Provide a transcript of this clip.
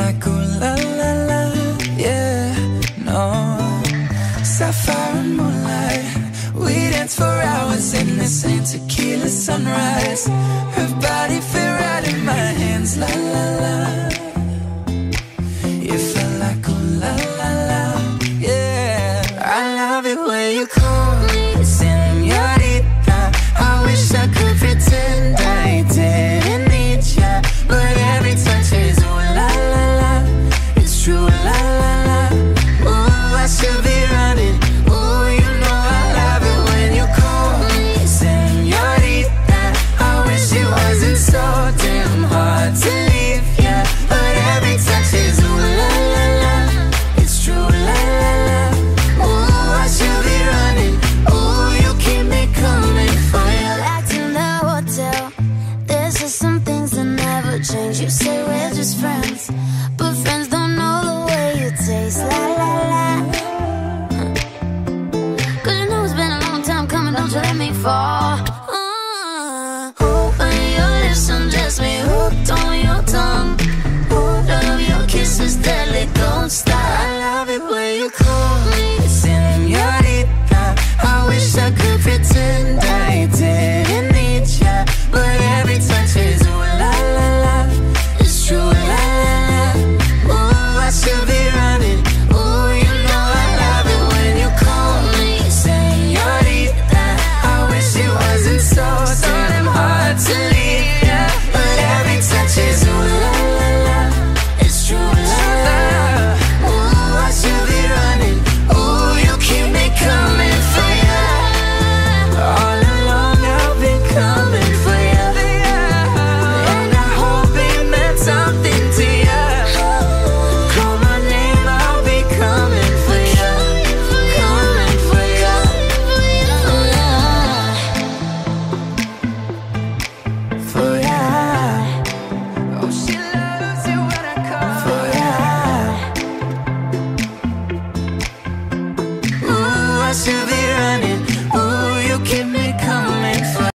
like ooh la la la, yeah, no. Sapphire and moonlight, we dance for hours in the same tequila sunrise. Her body fit right in my hands, la la la. You feel like ooh la la la, yeah. I love it when you call me señorita. I wish I could pretend I didn't need ya, but every touch is ooh la la la. It's true, la la la. Ooh, I should be running. Ooh, you know I love it when you call me señorita. I wish it wasn't so damn hard to leave ya, but every touch is ooh la la la. It's true, la la la. Ooh, I should be running. Ooh, you keep me coming for ya. Back in the hotel, there's just some things that never change. You say we're just friends, but friends don't know the way you taste. La la la. Cause you know it's been a long time coming, don't you let me fall. When your lips undress me, hooked on your tongue. Ooh, love your kisses deadly, don't stop. I love it when you call me señorita. I wish I could pretend I didn't need ya, but every touch is ooh la la la. It's true, la la la. Ooh, I should be running. Ooh, you know I love it when you call me señorita. I wish it wasn't so damn hard to leave ya, but every touch is ooh la la la. It's true, la la la. Ooh, I should be running. Ooh, you keep me coming for ya. All along I've been coming for ya, and I hope it meant something to ya. Call my name, I'll be coming for ya, coming for ya. For ya. Oh, she loves it when I call for ya. Ooh, I should be running.